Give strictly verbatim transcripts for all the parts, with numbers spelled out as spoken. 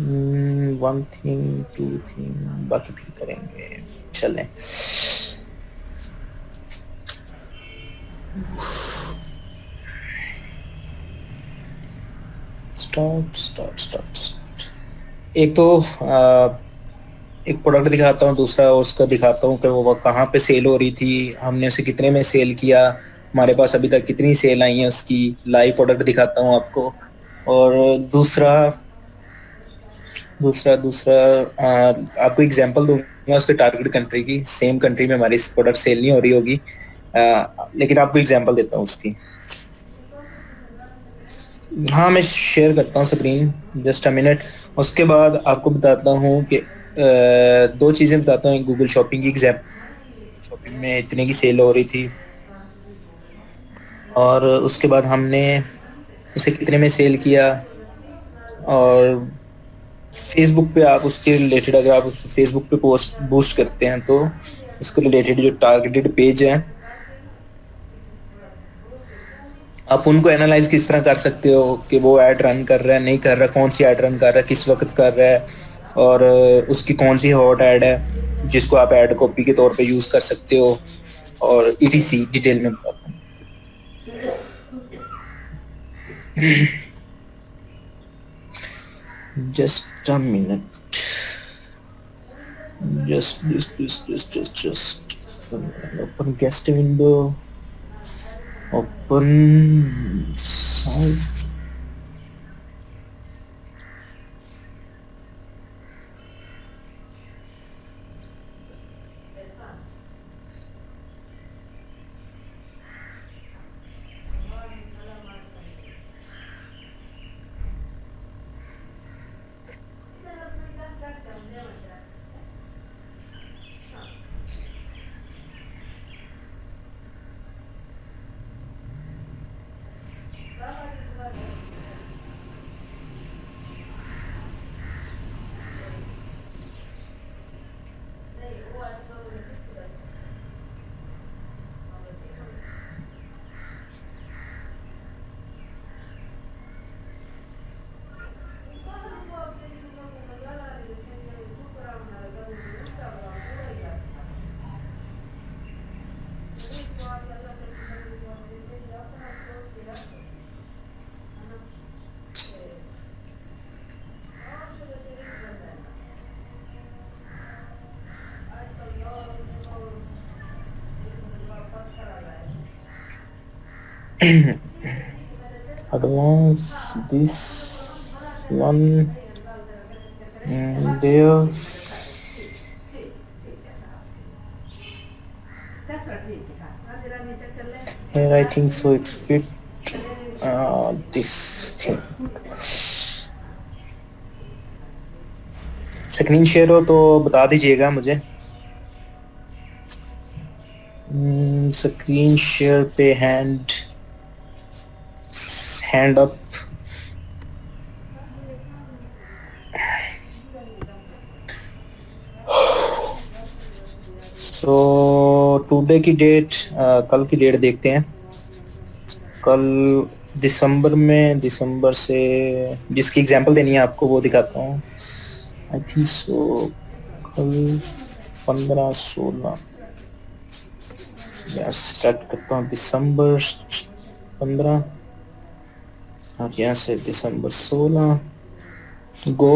One thing to thing बाकी फिर करेंगे। चलें स्टार्ट स्टार्ट स्टार्ट। एक तो आ, एक प्रोडक्ट दिखाता हूँ, दूसरा उसका दिखाता हूँ कि वो कहाँ पे सेल हो रही थी, हमने उसे कितने में सेल किया, हमारे पास अभी तक कितनी सेल आई है उसकी। लाइव प्रोडक्ट दिखाता हूँ आपको। और दूसरा दूसरा दूसरा आ, आपको एग्जांपल दूंगा उसके टारगेट कंट्री की। सेम कंट्री में हमारी प्रोडक्ट सेल नहीं हो रही होगी, आ, लेकिन आपको एग्जांपल देता हूँ उसकी। हाँ मैं शेयर करता हूँ स्क्रीन, जस्ट अ मिनट। उसके बाद आपको बताता हूँ कि अ, दो चीजें बताता हूँ। गूगल शॉपिंग की एग्जाम्पल, शॉपिंग में इतने की सेल हो रही थी, और उसके बाद हमने उसे कितने में सेल किया। और फेसबुक पे आप उसके रिलेटेड, अगर आप फेसबुक पे पोस्ट बूस्ट करते हैं तो उसके रिलेटेड जो टारगेटेड पेज है, आप उनको एनालाइज किस तरह कर सकते हो कि वो ऐड रन कर रहा है नहीं कर रहा, कौन सी ऐड रन कर रहा है, किस वक्त कर रहा है, और अ, उसकी कौन सी हॉट ऐड है जिसको आप ऐड कॉपी के तौर पे यूज कर सकते हो, और ईटीसी डिटेल में बताता हूँ। Just a minute, just just just just just just open guest window, open site. Advance this one and there. Here I think so it fit uh, this thing. Screen share हो तो बता दीजिएगा मुझे। Screen share पे hand hand up. So today की date, कल की date देखते हैं। कल दिसंबर में, दिसंबर से जिसकी एग्जांपल देनी है आपको वो दिखाता हूँ। आई थिंक सो कल पंद्रह सोलह, स्टार्ट करता हूँ दिसंबर पंद्रह और यहाँ से दिसंबर सोलह। Go.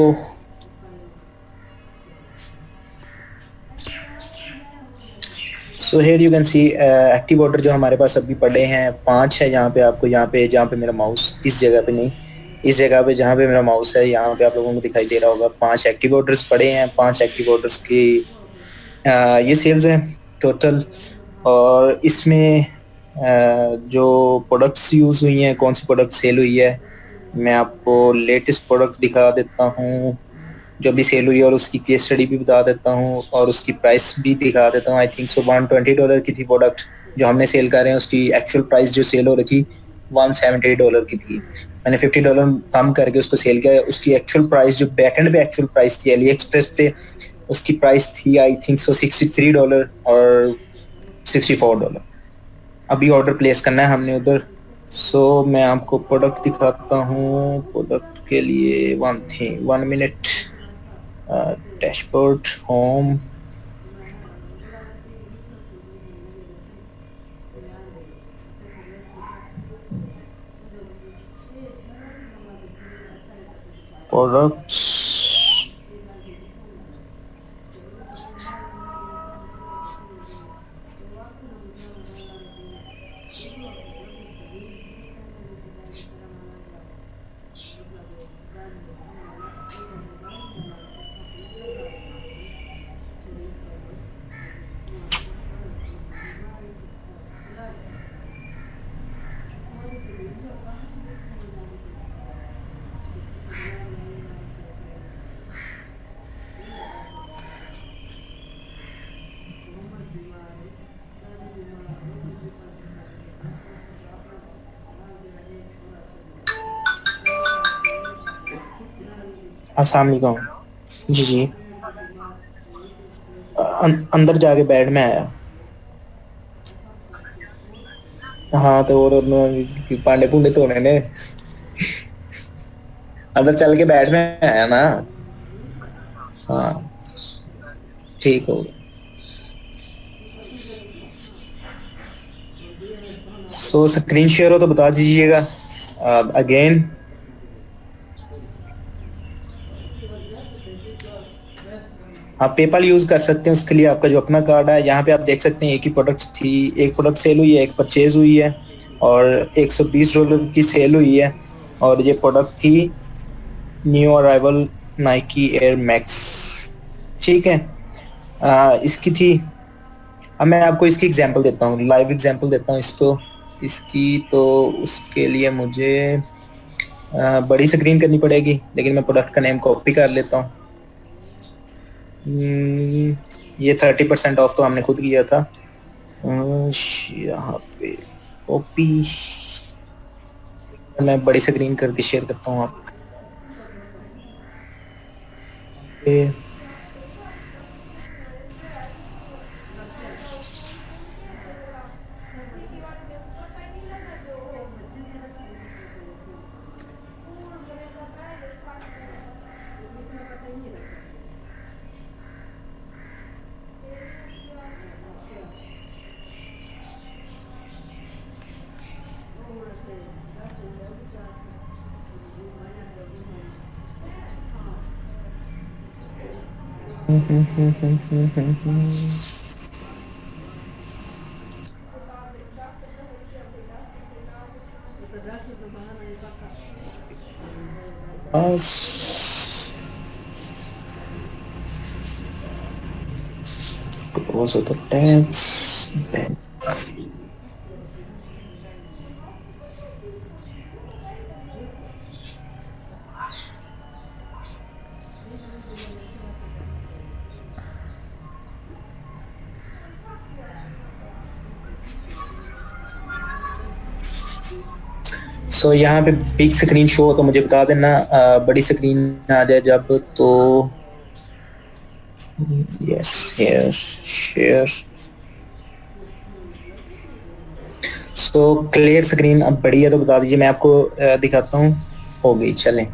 So here you can see active order जो हमारे पास अभी पड़े हैं पांच है। यहाँ पे आपको, यहाँ पे जहाँ पे मेरा माउस, इस जगह पे नहीं, इस जगह पे जहाँ पे मेरा माउस है यहाँ पे आप लोगों को दिखाई दे रहा होगा, पांच एक्टिव ऑर्डर्स पड़े हैं। पांच एक्टिव ऑर्डर्स की uh, ये सेल्स है टोटल। और इसमें uh, जो प्रोडक्ट्स यूज हुई हैं, कौन सी प्रोडक्ट सेल हुई है, मैं आपको लेटेस्ट प्रोडक्ट दिखा देता हूँ जो भी सेल हुई है, और उसकी केस स्टडी भी बता देता हूँ, और उसकी प्राइस भी दिखा देता हूँ। I think so one twenty dollar की थी प्रोडक्ट जो हमने सेल कर रहे हैं, उसकी एक्चुअल प्राइस जो सेल हो रही थी वन सेवेंटी डॉलर की थी। मैंने फिफ्टी डॉलर कम करके उसको सेल किया। उसकी एक्चुअल प्राइस जो बैकएंड पे एक्चुअल प्राइस थी अली एक्सप्रेस पे, उसकी प्राइस थी I think so sixty three dollar और सिक्सटी फोर डॉलर। अभी ऑर्डर प्लेस करना है हमने उधर। सो so, मैं आपको प्रोडक्ट दिखाता हूँ। प्रोडक्ट के लिए वन थी one minute. Dashboard, home, products, अस्सलाम वालेकुम। जी जी, अं, अंदर जाके बेड में आया। हाँ तो और पांडे पुंडे धोने ने, अंदर चल के बेड में आया ना। हाँ ठीक हो गया। सो स्क्रीन शेयर हो तो बता दीजिएगा अगेन। आप पेपाल यूज कर सकते हैं, उसके लिए आपका जो अपना कार्ड है। यहाँ पे आप देख सकते हैं एक ही प्रोडक्ट थी, एक प्रोडक्ट सेल हुई है, एक परचेज हुई है और एक सौ बीस डॉलर की सेल हुई है। और ये प्रोडक्ट थी new arrival Nike Air Max. ठीक है, आ, इसकी थी। अब मैं आपको इसकी एग्जांपल देता हूँ, लाइव एग्जांपल देता हूँ इसको इसकी। तो उसके लिए मुझे आ, बड़ी स्क्रीन करनी पड़ेगी, लेकिन मैं प्रोडक्ट का नेम कॉपी कर लेता हूँ। हम्म, ये थर्टी परसेंट ऑफ तो हमने खुद किया था। यहाँ पे कॉपी, मैं बड़ी स्क्रीन करके शेयर करता हूँ आप पे। Close the tabs. So so, यहाँ पे बिग स्क्रीन शो तो मुझे बता देना, आ, बड़ी स्क्रीन आ जाए जब तो। Yes here share. So clear screen अब बड़ी है तो बता दीजिए, मैं आपको आ, दिखाता हूँ। हो गई, चलें।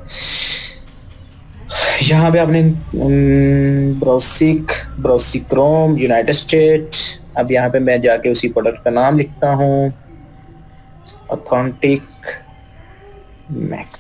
यहाँ पे आपने ब्राउसिक ब्राउसिक क्रोम यूनाइटेड स्टेट। अब यहाँ पे मैं जाके उसी प्रोडक्ट का नाम लिखता हूँ, ऑथेंटिक मैक्स।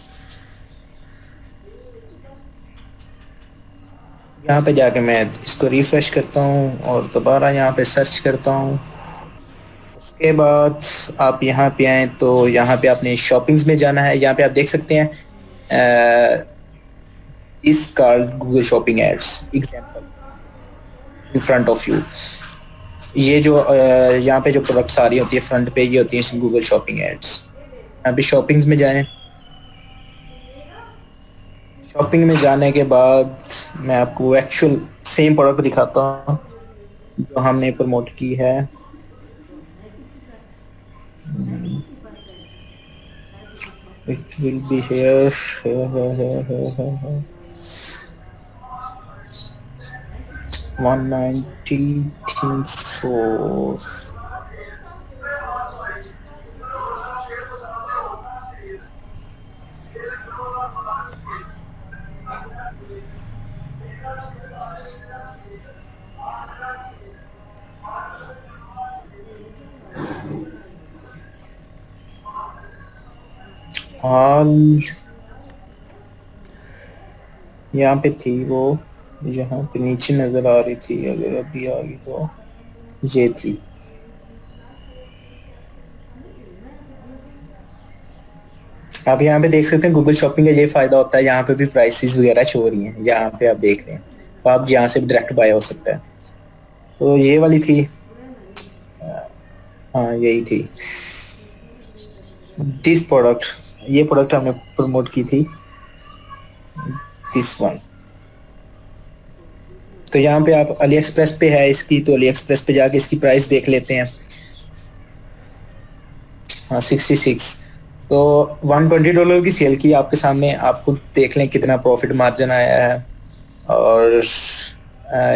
यहाँ पे जाके मैं इसको रिफ्रेश करता हूँ और दोबारा यहाँ पे सर्च करता हूँ। उसके बाद आप यहाँ पे आए तो यहाँ पे आपने शॉपिंग्स में जाना है। यहाँ पे आप देख सकते हैं is called Google shopping ads example in front of you. ये जो uh, यहाँ पे जो प्रोडक्ट्स आ रही होती है फ्रंट पे, ये होती है गूगल शॉपिंग एड्स। यहाँ पे शॉपिंग्स में जाएं। शॉपिंग में जाने के बाद मैं आपको एक्चुअल सेम प्रोडक्ट दिखाता हूँ जो हमने प्रमोट की है। It will be here, here, here, here, here, here, here. one ninety so हाल यहाँ पे थी वो, यहाँ पे नीचे नजर आ रही थी, अगर अभी आ गई तो ये थी। आप यहाँ पे देख सकते हैं गूगल शॉपिंग का ये फायदा होता है, यहाँ पे भी प्राइसेस वगैरह शो हो रही हैं, यहाँ पे आप देख रहे हैं, तो आप यहाँ से भी डायरेक्ट बाय हो सकता है। तो ये वाली थी, हाँ यही थी दिस प्रोडक्ट, ये प्रोडक्ट हमने प्रमोट की थी, दिस वन। तो यहाँ पे आप अली एक्सप्रेस पे है इसकी, तो अली एक्सप्रेस पे जाके इसकी प्राइस देख लेते हैं। हाँ सिक्सटी सिक्स, तो वन ट्वेंटी डॉलर की सेल की आपके सामने, आप खुद देख लें कितना प्रॉफिट मार्जिन आया है। और आ,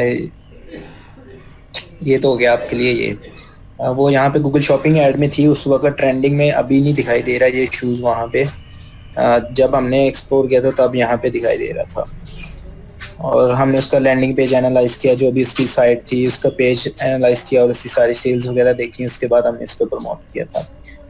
ये तो हो गया आपके लिए ये। आ, वो यहाँ पे गूगल शॉपिंग ऐड में थी उस वक्त ट्रेंडिंग में, अभी नहीं दिखाई दे रहा ये शूज वहाँ पे। आ, जब हमने एक्सप्लोर किया था तब यहाँ पे दिखाई दे रहा था, और हमने उसका लैंडिंग पेज एनालाइज किया, जो भी उसकी साइट थी उसका पेज एनालाइज किया और उसकी सारी सेल्स वगैरह देखी, उसके बाद हमने इसको प्रमोट किया था।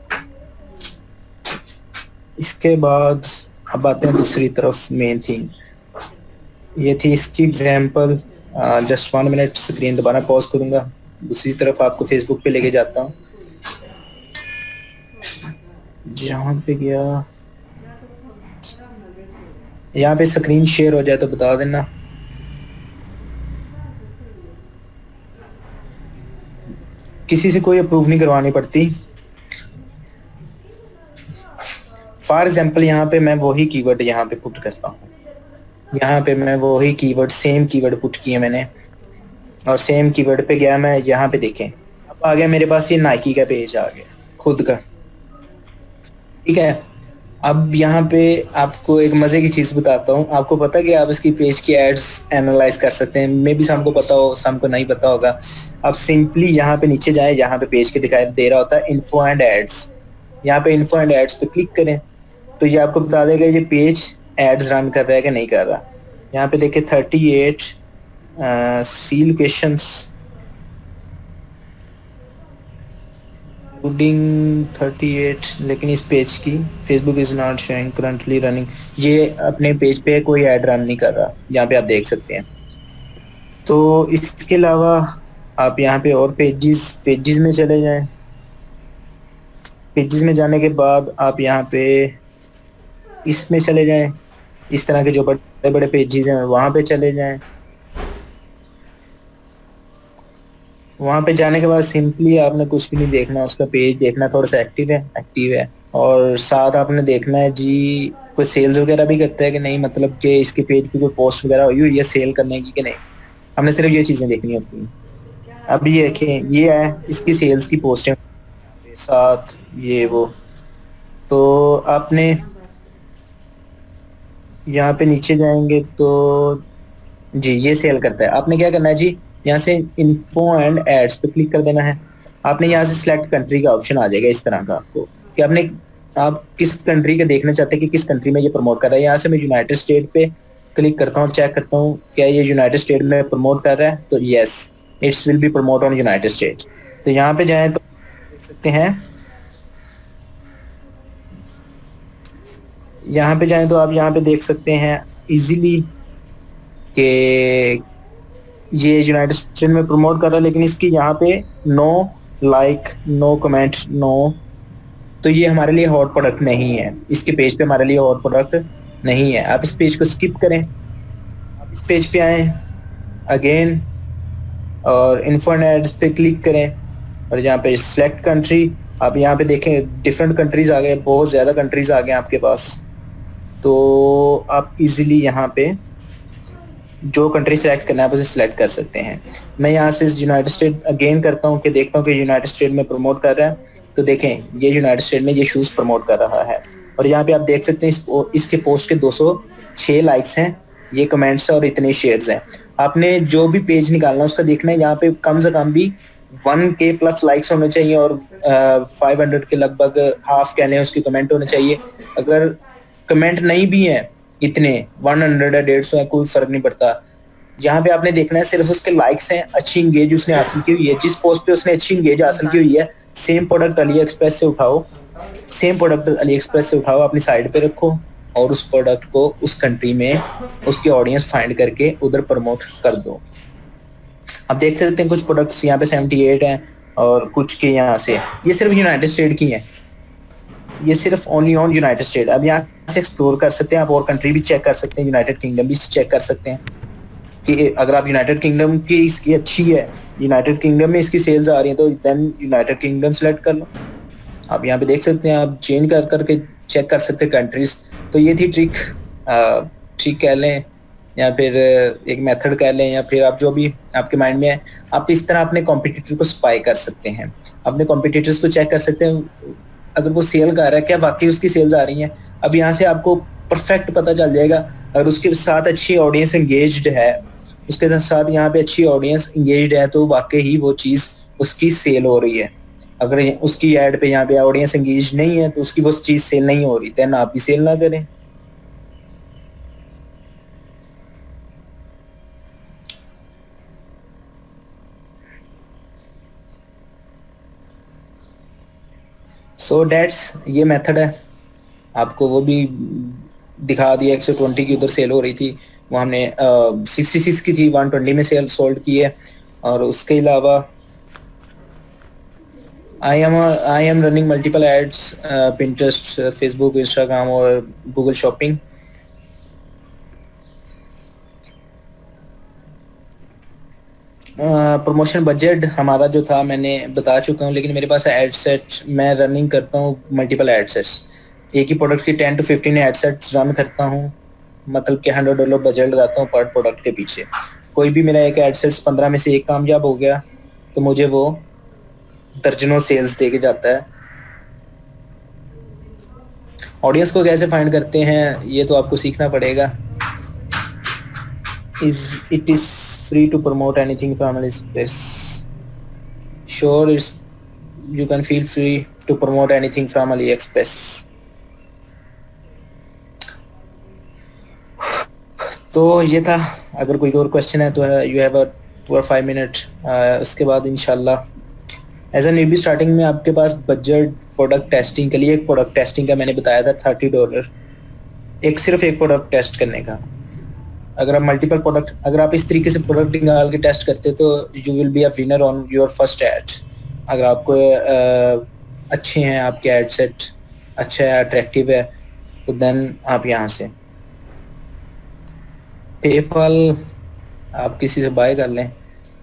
इसके बाद अब आते हैं दूसरी तरफ, मेन थिंग ये थी इसकी example. Just one minute, screen दोबारा पॉज करूंगा, दूसरी तरफ आपको फेसबुक पे लेके जाता हूँ। जहाँ पे गया, यहाँ पे स्क्रीन शेयर हो जाए तो बता देना। किसी से कोई अप्रूव नहीं करवानी पड़ती। फॉर एग्जाम्पल यहाँ पे मैं वही कीवर्ड यहाँ पे पुट करता हूँ, यहाँ पे मैं वही कीवर्ड, सेम कीवर्ड पुट किए मैंने, और सेम कीवर्ड पे गया मैं, यहाँ पे देखें अब आ गया मेरे पास ये नाइकी का पेज आ गया खुद का, ठीक है। अब यहाँ पे आपको एक मजे की चीज बताता हूँ, आपको पता है कि आप इसकी पेज की एड्स एनालाइज कर सकते हैं, मे बी सबको पता हो सबको नहीं पता होगा। अब सिंपली यहाँ पे नीचे जाए, यहाँ पे पेज के दिखाई दे रहा होता है इन्फो एंड एड्स, यहाँ पे इन्फो एंड एड्स पे क्लिक करें तो ये आपको बता देगा ये पेज एड्स रन कर रहा है कि नहीं कर रहा। यहाँ पे देखिए thirty eight C locations, loading thirty eight, लेकिन इस पेज की Facebook is not showing currently running, ये अपने पेज पे कोई ऐड रन नहीं कर रहा, यहाँ पे आप देख सकते हैं। तो इसके अलावा आप यहाँ पे और पेजेस पेजेस में चले जाएं, पेजेस में जाने के बाद आप यहाँ पे इसमें चले जाएं, इस तरह के जो बड़े बड़े पेजेस हैं वहां पे चले जाएं। वहां पे जाने के बाद सिंपली आपने कुछ भी नहीं देखना, उसका पेज देखना थोड़ा सा एक्टिव है एक्टिव है और साथ आपने देखना है जी कोई सेल्स वगैरह भी करता है कि नहीं, मतलब कि इसके पेज पे कोई पोस्ट वगैरह हुई हुई है सेल करने की कि नहीं, हमने सिर्फ ये चीजें देखनी होती हैं। अब ये देखें, ये है इसकी सेल्स की पोस्ट है साथ ये वो, तो आपने यहाँ पे नीचे जाएंगे तो जी ये सेल करता है। आपने क्या करना है जी, यहाँ से इन्फो एंड एड्स पे क्लिक कर देना है। आपने यहाँ से सिलेक्ट कंट्री का ऑप्शन आ जाएगा इस तरह का आपको, कि आपने आप किस कंट्री का देखना चाहते हैं कि किस कंट्री में ये प्रमोट कर रहा है। यहाँ से मैं यूनाइटेड स्टेट पे क्लिक करता हूँ, चेक करता हूँ क्या ये यूनाइटेड स्टेट में प्रमोट कर रहा है, तो yes it's will be promote on United State. तो यहाँ पे जाए तो देख सकते हैं, यहाँ पे जाए तो आप यहाँ पे देख सकते हैं इजीली कि ये यूनाइटेड स्टेट में प्रमोट कर रहा है, लेकिन इसकी यहाँ पे no like no comment no, तो ये हमारे लिए हॉट प्रोडक्ट नहीं है, इसके पेज पे हमारे लिए हॉट प्रोडक्ट नहीं है। आप इस पेज को स्किप करें, आप इस पेज पे आए अगेन और इन्फो एंड एड्स पे क्लिक करें और यहाँ पे सिलेक्ट कंट्री, आप यहाँ पे देखें डिफरेंट कंट्रीज आ गए, बहुत ज्यादा कंट्रीज आ गए आपके पास, तो आप इजीली यहाँ पे जो कंट्री सेलेक्ट करना है आप उसे सिलेक्ट कर सकते हैं। मैं यहाँ से यूनाइटेड स्टेट अगेन करता हूँ कि देखता हूँ कि यूनाइटेड स्टेट में प्रमोट कर रहा है, तो देखें ये यूनाइटेड स्टेट में ये शूज प्रमोट कर रहा है। और यहाँ पे आप देख सकते हैं इस, इसके पोस्ट के दो सौ छह लाइक्स हैं, ये कमेंट्स हैं और इतने शेयर्स हैं। आपने जो भी पेज निकालना है उसका देखना है, यहाँ पे कम से कम भी वन के प्लस लाइक्स होने चाहिए और फाइव हंड्रेड के लगभग हाफ कहने उसके कमेंट होने चाहिए। अगर कमेंट नहीं भी है इतने वन हंड्रेड है डेढ़ सौ है कोई फर्क नहीं पड़ता, यहाँ पे आपने देखना है सिर्फ उसके लाइक्स हैं, अच्छी इंगेज उसने हासिल की हुई है, जिस पोस्ट पे उसने अच्छी इंगेज हासिल की हुई है, सेम प्रोडक्ट अली एक्सप्रेस से उठाओ सेम प्रोडक्ट अली एक्सप्रेस से उठाओ, अपनी साइड पे रखो और उस प्रोडक्ट को उस कंट्री में उसकी ऑडियंस फाइंड करके उधर प्रमोट कर दो। आप देख सकते हैं कुछ प्रोडक्ट्स यहाँ पे सेवेंटी एट हैं और कुछ के यहाँ से, ये सिर्फ यूनाइटेड स्टेट की हैं, ये सिर्फ ओनली ऑन यूनाइटेड स्टेट। अब यहाँ से एक्सप्लोर कर सकते हैं आप और कंट्री भी चेक कर सकते हैं, यूनाइटेड किंगडम भी चेक कर सकते हैं कि अगर आप यूनाइटेड किंगडम की इसकी अच्छी है, यूनाइटेड किंगडम में इसकी सेल्स आ रही हैं तो देन यूनाइटेड किंगडम सेलेक्ट कर लो। आप यहाँ पे देख सकते हैं, आप चेंज कर करके चेक कर सकते हैं कंट्रीज। तो ये थी ट्रिक, ट्रिक कह लें या फिर एक मेथड कह लें, या फिर आप जो भी आपके माइंड में है, आप इस तरह अपने कॉम्पिटिटर को स्पाई कर सकते हैं, अपने कॉम्पिटिटर्स को चेक कर सकते हैं। अगर वो सेल कर रहा है क्या वाकई उसकी सेल्स आ रही हैं, अब यहाँ से आपको परफेक्ट पता चल जाएगा। अगर उसके साथ अच्छी ऑडियंस एंगेज्ड है, उसके साथ यहाँ पे अच्छी ऑडियंस एंगेज्ड है तो वाकई ही वो चीज़ उसकी सेल हो रही है। अगर उसकी ऐड पे यहाँ पे ऑडियंस एंगेज नहीं है तो उसकी वो चीज सेल नहीं हो रही, देन आप भी सेल ना करें। सो so डेट्स ये मेथड है, आपको वो भी दिखा दिया। एक सौ बीस की उधर सेल हो रही थी, वो हमने छियासठ की थी, एक सौ बीस में सेल सोल्ड की है। और उसके अलावा I am a, I am running multiple ads, uh, Pinterest, uh, Facebook, Instagram और Google Shopping। Promotion uh, budget हमारा जो था मैंने बता चुका हूँ, लेकिन मेरे पास एड सेट, मैं रनिंग करता हूँ मल्टीपल एड सेट्स, एक ही प्रोडक्ट की ten to fifteen ad sets run करता हूँ, मतलब कि हंड्रेड डॉलर बजट लगाता हूँ पर प्रोडक्ट के पीछे। कोई भी मेरा एक एड सेट्स पंद्रह में से एक कामयाब हो गया तो मुझे वो दर्जनों सेल्स देके जाता है। ऑडियंस को कैसे फाइंड करते हैं ये तो आपको सीखना पड़ेगा। Is it is free to promote anything from Ali Express? Sure, it's you can feel free to promote anything from Ali Express. तो ये था, अगर कोई और क्वेश्चन है तो यू हैव अ टू और फाइव मिनट। उसके बाद इंशाल्लाह एज ए न्यूबी स्टार्टिंग में आपके पास बजट प्रोडक्ट टेस्टिंग के लिए, एक प्रोडक्ट टेस्टिंग का मैंने बताया था थर्टी डॉलर, एक सिर्फ एक प्रोडक्ट टेस्ट करने का। अगर आप मल्टीपल प्रोडक्ट, अगर आप इस तरीके से प्रोडक्ट निकाल के टेस्ट करते तो you will be a winner on your first ad. अगर आपको uh, अच्छे हैं आपके एड सेट, अच्छा है, अट्रैक्टिव है, तो देन आप यहाँ से पेपाल आप किसी से बाय कर लें।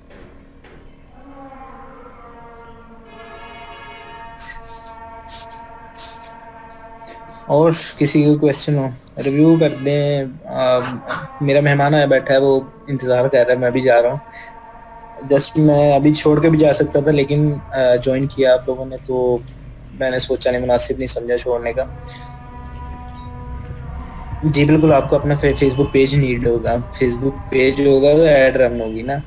और किसी को क्वेश्चन हो रिव्यू कर दें। आ, मेरा मेहमान आया बैठा है, वो इंतज़ार कर रहा है, मैं भी जा रहा हूँ। जस्ट मैं अभी छोड़ के भी जा सकता था, लेकिन ज्वाइन किया आप लोगों ने तो मैंने सोचा नहीं, मुनासिब नहीं समझा छोड़ने का। जी बिल्कुल, आपको अपना फे, फेसबुक पेज नीड होगा, फेसबुक पेज होगा तो ऐड रन होगी ना।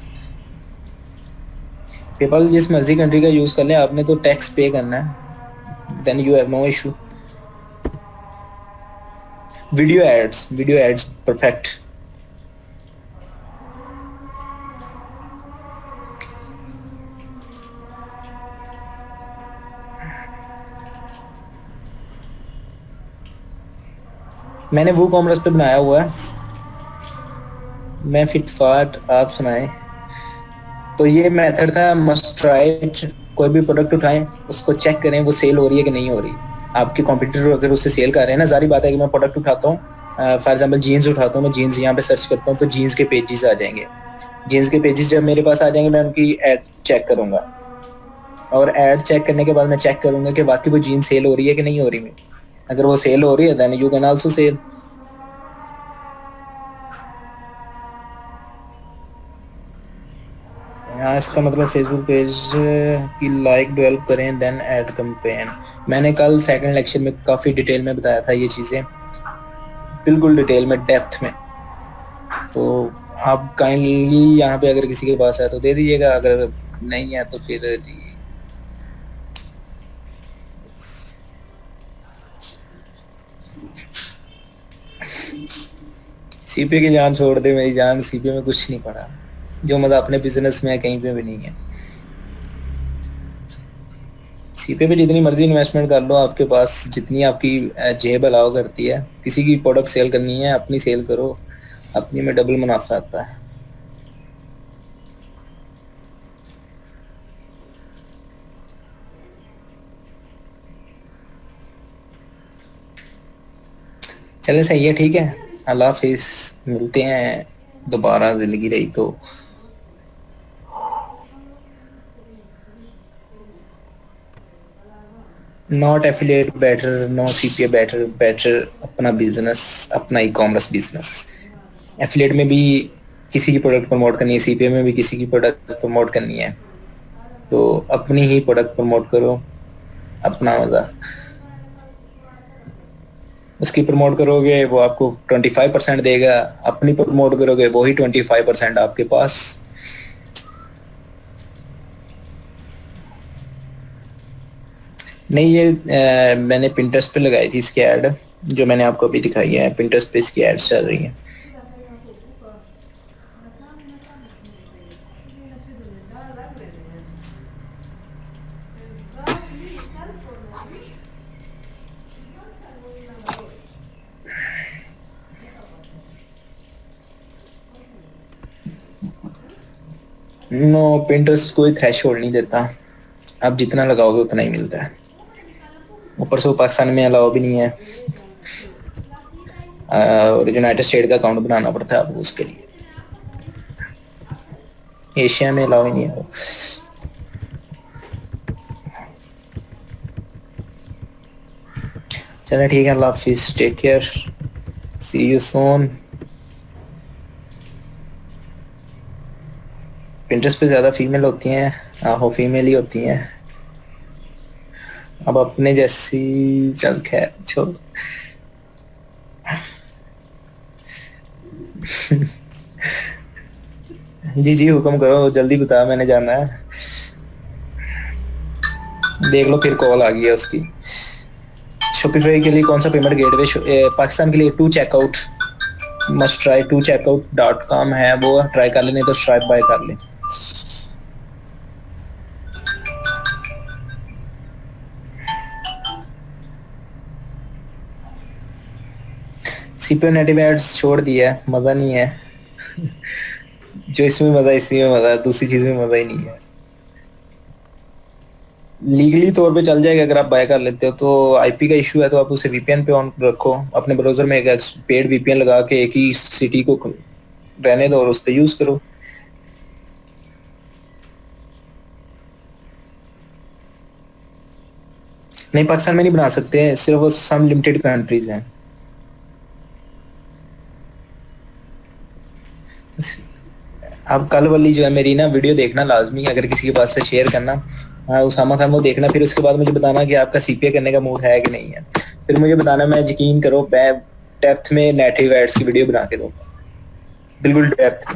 पेपल जिस मर्जी कंट्री का यूज़ कर लें, आपने तो टैक्स पे करना है, then you have no issue. Video ads, video ads perfect. मैंने वो कॉमर्स पे बनाया हुआ है, मैं फिट फाट, आप सुनाएं। तो ये मेथड था, मस्ट ट्राई इट। कोई भी प्रोडक्ट उठाएं, उसको चेक करें वो सेल हो रही है कि नहीं हो रही। आपके कॉम्पिटिटर अगर उससे सेल कर रहे हैं ना, जारी बात है कि मैं प्रोडक्ट उठाता हूँ, फॉर एग्जांपल जीन्स उठाता हूँ, मैं जीन्स यहाँ पे सर्च करता हूँ तो जीन्स के पेजेस आ जाएंगे। जीन्स के पेजेस जब मेरे पास आ जाएंगे, मैं उनकी एड चेक करूंगा, और एड चेक करने के बाद मैं चेक करूंगा कि वाकई वो जीन्स सेल हो रही है कि नहीं हो रही। अगर वो सेल हो रही है then you can also sell. यहाँ इसका मतलब फेसबुक पेज की लाइक डेवलप करें देन ऐड कैंपेन। मैंने कल सेकंड लेक्चर में काफ़ी डिटेल में बताया था ये चीज़ें, बिल्कुल डिटेल में, डेप्थ में। तो आप काइंडली यहाँ पे अगर किसी के पास है तो दे दीजिएगा, अगर नहीं है तो फिर जी सीपीए की जान छोड़ दे मेरी जान, सीपीए में कुछ नहीं पड़ा, जो मजा अपने बिजनेस में है कहीं पे भी नहीं है। सीपीए पे जितनी मर्जी इन्वेस्टमेंट कर लो, आपके पास जितनी आपकी जेब अलाउ करती है। किसी की प्रोडक्ट सेल करनी है, अपनी सेल करो, अपनी में डबल मुनाफा आता है। चले सही है, ठीक है, अल्लाह हाफिज, मिलते हैं दोबारा जिंदगी रही तो। Not affiliate better, no CPA better, better अपना बिजनेस, अपना ई कॉमर्स बिजनेस। एफिलिएट में भी किसी की प्रोडक्ट प्रमोट करनी है, सीपीए में भी किसी की प्रोडक्ट प्रमोट करनी है, तो अपनी ही प्रोडक्ट प्रमोट करो, अपना मजा। उसकी प्रमोट करोगे वो आपको ट्वेंटी फाइव परसेंट देगा, अपनी प्रमोट करोगे वो ही ट्वेंटी फाइव परसेंट आपके पास। नहीं, ये आ, मैंने पिंटरेस्ट पे लगाई थी इसकी ऐड, जो मैंने आपको अभी दिखाई है, पिंटरेस्ट पे इसकी एड चल रही है। नो, पिंटरेस्ट कोई थ्रेशोल्ड नहीं देता, आप जितना लगाओगे उतना ही मिलता है। ऊपर से वो पाकिस्तान में अलाउ भी नहीं है, और यूनाइटेड स्टेट का अकाउंट बनाना पड़ता है आपको उसके लिए। एशिया में अलाउ ही नहीं है वो। चलो ठीक है, अल्लाह हाफिज, take care, see you soon. Pinterest पे ज्यादा फीमेल होती हैं, आहो फीमेल ही होती हैं। अब अपने जैसी, चल खैर छोड़। जी जी हुक्म करो, जल्दी बता, मैंने जाना है। देख लो फिर कॉल आ गई है उसकी। शॉपिफाई के लिए कौन सा पेमेंट गेटवे पाकिस्तान के लिए? Two checkout, must try, two checkout dot com है वो, ट्राई कर लेने तो स्ट्राइप बाय कर ले। सीपीओ नेटिव एड्स छोड़ दिया है, मजा नहीं है। जो इसमें मजा इसी में मजा है, दूसरी चीज में मजा ही नहीं है। लीगली तौर पे चल जाएगा अगर आप बाय कर लेते हो, तो आईपी का इशू है तो आप उसे वीपीएन पे ऑन रखो, अपने ब्राउजर में एक पेड वीपीएन लगा के एक ही सिटी को रहने दो और उस पर यूज करो। नहीं, पाकिस्तान में नहीं बना सकते, सिर्फ वो सम लिमिटेड कंट्रीज हैं। अब कल वाली जो है मेरी ना वीडियो देखना लाजमी, अगर किसी के पास से शेयर करना, हाँ उसामा खान वो देखना, फिर उसके बाद मुझे बताना कि आपका सीपीए करने का मूड है कि नहीं है, फिर मुझे बताना, मैं यकीन करो मैं डेप्थ में नेटिव एड्स की वीडियो बना के दूंगा, बिल्कुल डेप्थ।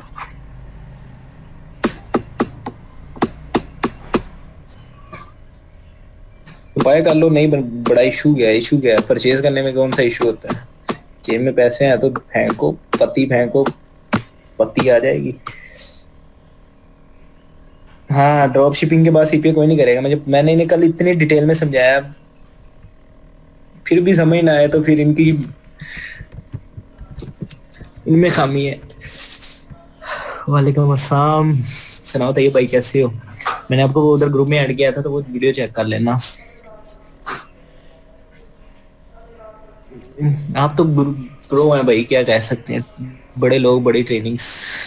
उपाय कर लो, नहीं बड़ा इशू गया, इशू गया परचेज करने में कौन सा इशू होता है, जेब में पैसे हैं तो फेंको, पत्ती फेंको, पत्ती आ जाएगी। हाँ, ड्रॉप शिपिंग के बाद सीपीए कोई नहीं करेगा, मुझे मैंने इन्हें कल इतनी डिटेल में समझाया, फिर भी समझ ना आए तो फिर इनकी इनमें खामी है। वालेकुम अस्सलाम, सुनाओ तैयब भाई कैसे हो? मैंने आपको वो उधर ग्रुप में ऐड किया था तो वो वीडियो चेक कर लेना। आप तो प्रो हैं भाई, क्या कह सकते हैं, बड़े लोग, बड़ी ट्रेनिंग्स।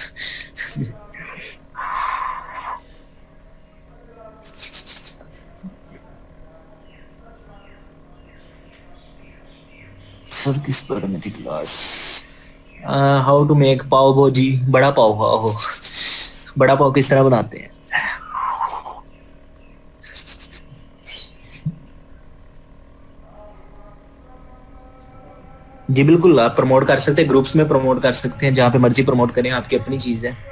सर किस बारे में थी class? How to make pav bhaji, bada पाव, हो बड़ा पाव किस तरह बनाते हैं। जी बिल्कुल, आप प्रमोट कर सकते हैं, ग्रुप्स में प्रमोट कर सकते हैं, जहां पे मर्जी प्रमोट करें, आपकी अपनी चीज है।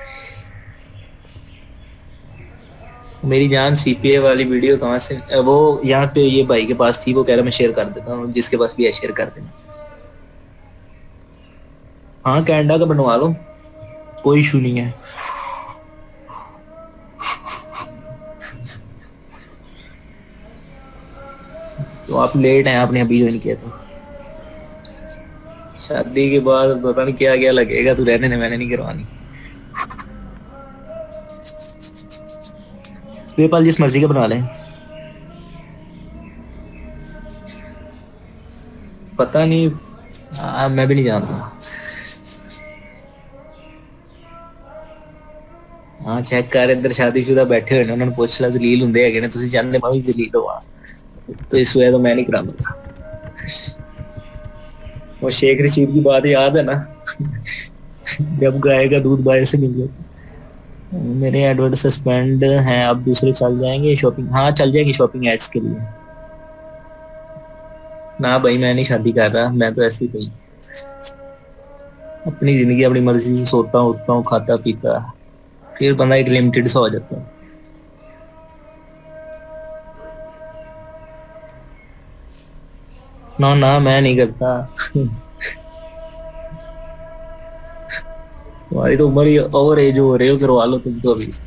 मेरी जान सीपीए वाली वीडियो कहाँ से? वो यहाँ पे ये भाई के पास थी, वो कह रहा मैं शेयर कर देता हूँ, जिसके पास भी है शेयर कर देना। हाँ कैनेडा का बनवा लो, कोई इशू नहीं है। तो आप लेट हैं, आपने अभी ज्वाइन किया था। शादी के बाद पता नहीं क्या क्या लगेगा, तू रहने दे, मैंने नहीं करवानी। पेपाल जिस मर्जी का बना लें। पता नहीं, आ, मैं भी नहीं जानता। हाँ चेक कर, इधर शादीशुदा बैठे हुए ने, उन्होंने पूछ ला जलील हुंदे हैगे ने, तुसी जानदे मैं भी जलील होवां, तो इस वजह तो मैं नहीं कराऊंगा। वो शेख रशीद की बात याद है ना, जब गाय का दूध बाहर से मिल जाता। मेरे एडवर्ड सस्पेंड हैं, अब दूसरे चल जाएंगे शॉपिंग, हाँ चल जाएगी शॉपिंग एड्स के लिए। ना भाई मैं नहीं शादी कर रहा, मैं तो ऐसे ही अपनी जिंदगी अपनी मर्जी से सोता हूँ, उठता हूँ, खाता पीता, फिर बंदा एक लिमिटेड सा हो जाता है। ना ना मैं नहीं करता। तुम्हारी तो उम्र ही ओवर एज हो रहे हो, करवा लो तुम तो अभी।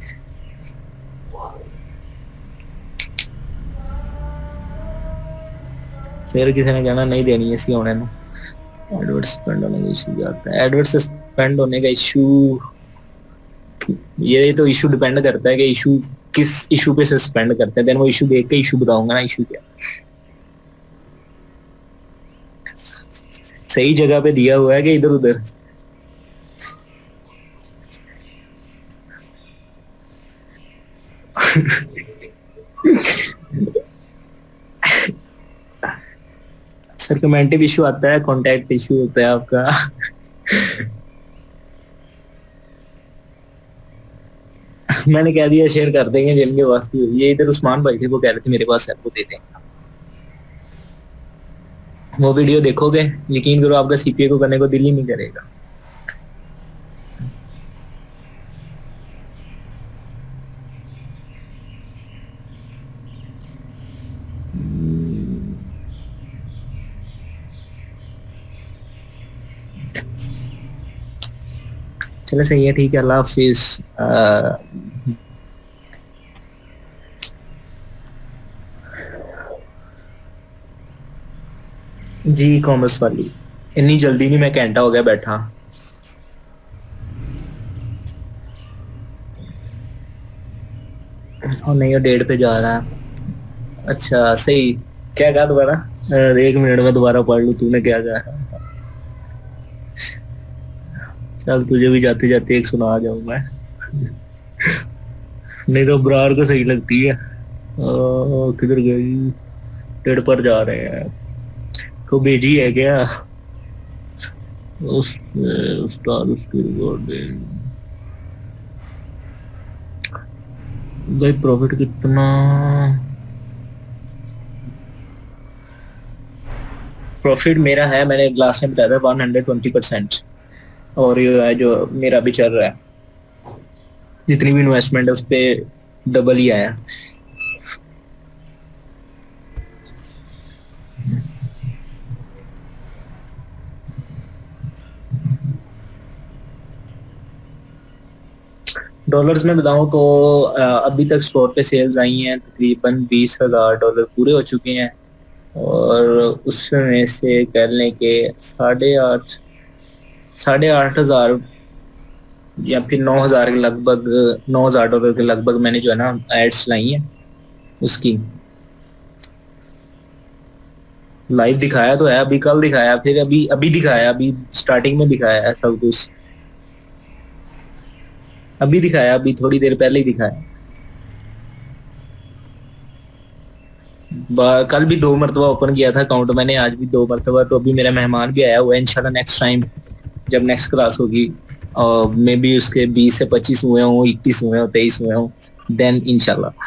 फिर किसी ने कहना नहीं देनी है, इसी होने में एडवर्ड सस्पेंड होने का इशू जाता है। एडवर्ड सस्पेंड होने का इशू, ये तो इशू डिपेंड करता है कि इशू किस इशू पे सस्पेंड करते हैं, देन वो इशू देख के इशू बताऊंगा ना इशू क्या। सही जगह पे दिया हुआ है कि इधर उधर। सरकमेंटिव इशू आता है, कॉन्टैक्ट इशू होता है आपका। मैंने कह दिया शेयर कर देंगे जिनके पास, ये इधर उस्मान भाई थे, वो कह रहे थे मेरे पास है, वो दे देंगे। वो वीडियो देखोगे यकीन करो आपका सीपीए को करने को दिल ही नहीं करेगा। चलो सही है, ठीक है, अल्लाह हाफिज। जी कॉमर्स वाली इतनी जल्दी नहीं, मैं घंटा हो गया बैठा। और नहीं, डेढ़ पे जा रहा है। अच्छा सही, क्या कहा दोबारा? एक मिनट में दोबारा पढ़ लू, तूने क्या कहा? चल तुझे भी जाते जाते एक सुना जाऊं मैं। नहीं तो ब्रार को सही लगती है। किधर गई? पेड़ पर जा रहे हैं, तो भेजी है क्या उस उस्ताद उसकी रिकॉर्डिंग? भाई प्रॉफिट कितना? प्रॉफिट मेरा है, मैंने लास्ट टाइम बताया था वन हंड्रेड ट्वेंटी परसेंट, और ये है जो मेरा भी चल रहा है, जितनी भी इन्वेस्टमेंट है उस पर डबल ही आया। डॉलर्स में बताऊं तो अभी तक स्टोर पे सेल्स आई हैं तकरीबन बीस हजार डॉलर पूरे हो चुके हैं, और उसमें से कह लें कि साढ़े आठ साढ़े आठ हजार या फिर नौ हजार के लगभग, नौ हजार डॉलर के लगभग मैंने जो है ना एड्स लाई हैं उसकी। लाइव दिखाया तो है, अभी कल दिखाया, फिर अभी अभी दिखाया, अभी स्टार्टिंग में दिखाया है सब कुछ, अभी दिखाया, अभी थोड़ी देर पहले ही दिखाया। कल भी दो मरतबा ओपन किया था अकाउंट मैंने, आज भी दो मरतबा, तो अभी मेरा मेहमान भी आया हुआ है, इंशाल्लाह नेक्स्ट टाइम जब नेक्स्ट क्लास होगी और मे बी उसके बीस से पच्चीस हुए हों, इक्कीस हुए हों, तेईस हुए हों, देन इंशाल्लाह।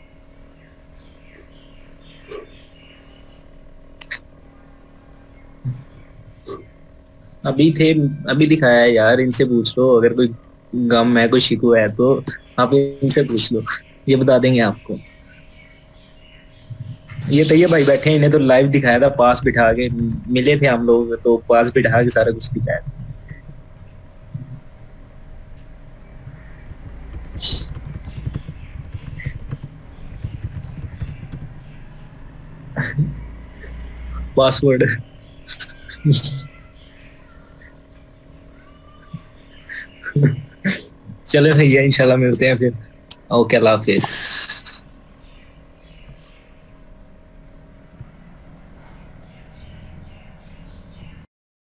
अभी थे, अभी दिखाया है यार, इनसे पूछ लो अगर कोई गम है, कोई शिकवा है तो आप इनसे पूछ लो, ये बता देंगे आपको। ये तो ये भाई बैठे, इन्हें तो लाइव दिखाया था, पास बिठा के मिले थे हम लोग, तो पास बिठा के सारा कुछ दिखाया था। पासवर्ड। चलो भैया, इंशाल्लाह मिलते हैं फिर। ओके, अल्लाह हाफिज।